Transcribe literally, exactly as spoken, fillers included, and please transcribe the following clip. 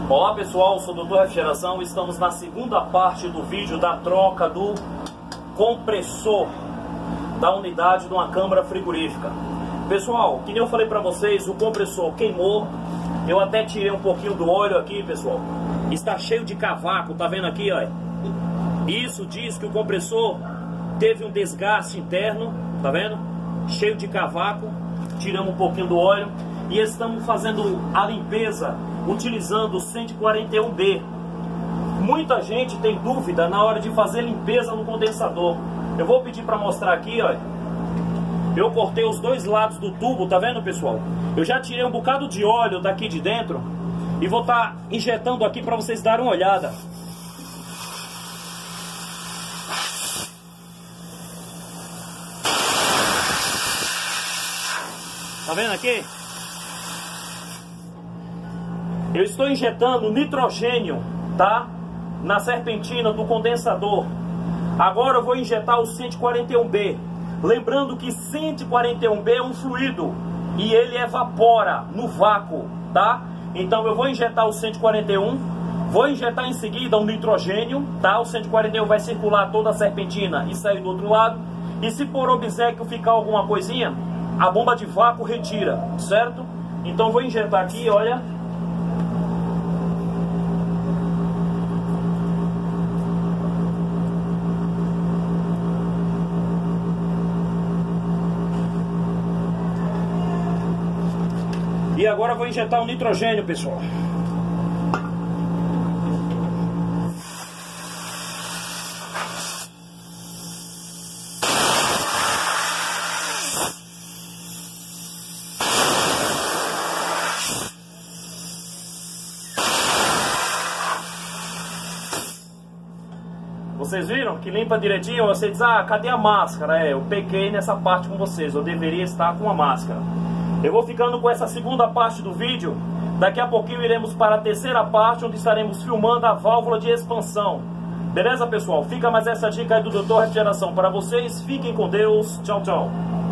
Olá pessoal, eu sou o doutor Refrigeração. Estamos na segunda parte do vídeo da troca do compressor da unidade de uma câmara frigorífica. Pessoal, que nem eu falei para vocês, o compressor queimou. Eu até tirei um pouquinho do óleo aqui, pessoal. Está cheio de cavaco, tá vendo aqui, ó? Isso diz que o compressor teve um desgaste interno, tá vendo? Cheio de cavaco. Tiramos um pouquinho do óleo e estamos fazendo a limpeza utilizando o cento e quarenta e um B. Muita gente tem dúvida na hora de fazer limpeza no condensador. Eu vou pedir para mostrar aqui, ó. Eu cortei os dois lados do tubo, tá vendo, pessoal? Eu já tirei um bocado de óleo daqui de dentro e vou estar injetando aqui para vocês darem uma olhada. Tá vendo aqui? Eu estou injetando nitrogênio, tá? Na serpentina do condensador. Agora eu vou injetar o cento e quarenta e um B. Lembrando que cento e quarenta e um B é um fluido e ele evapora no vácuo, tá? Então eu vou injetar o cento e quarenta e um, vou injetar em seguida o nitrogênio, tá? O cento e quarenta e um vai circular toda a serpentina e sair do outro lado. E se por obséquio ficar alguma coisinha, a bomba de vácuo retira, certo? Então eu vou injetar aqui, olha. E agora eu vou injetar o nitrogênio, pessoal. Vocês viram que limpa direitinho? Você diz, ah, cadê a máscara? É, eu pequei nessa parte com vocês, eu deveria estar com a máscara. Eu vou ficando com essa segunda parte do vídeo. Daqui a pouquinho iremos para a terceira parte, onde estaremos filmando a válvula de expansão. Beleza, pessoal? Fica mais essa dica aí do doutor Refrigeração para vocês. Fiquem com Deus. Tchau, tchau.